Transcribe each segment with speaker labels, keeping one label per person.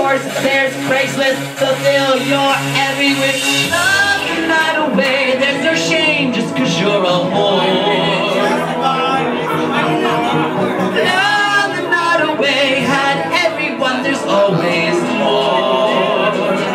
Speaker 1: course, there's Craigslist, fulfill your every wish. Love the night away, there's no shame just cause you're a whore. Love the night away, had everyone, there's always more.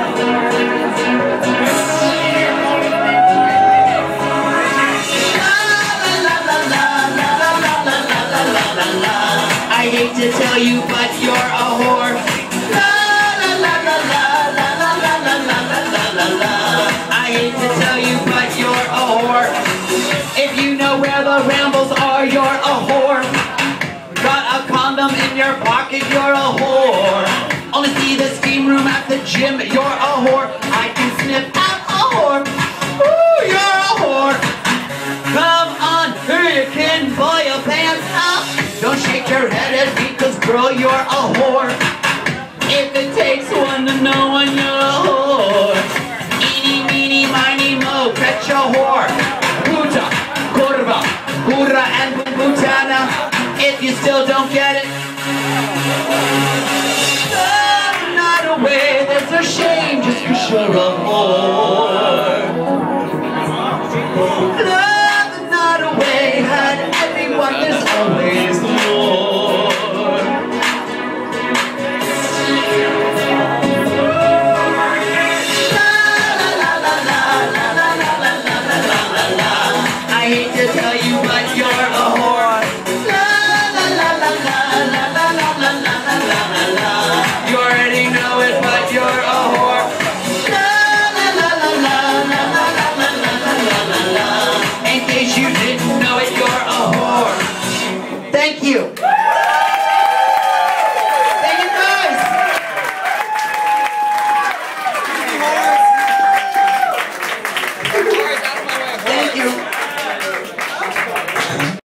Speaker 1: I hate to tell you, but you're a whore. La la la la la la la la la la la la. I hate to tell you, but you're a whore. If you know where the Rambles are, you're a whore. Got a condom in your pocket, you're a whore. Only see the steam room at the gym, you're a whore. I can sniff out a whore. Ooh, you're a whore. Come on, you can pull your pants up. Don't shake your head at me, cause girl, you're a whore. If it takes one to know one, you're a whore. Eeny, meeny, miny, mo, catch a whore. Puta, curva, curra, and putana. If you still don't get it, not away, there's a shame just cause you're a whore.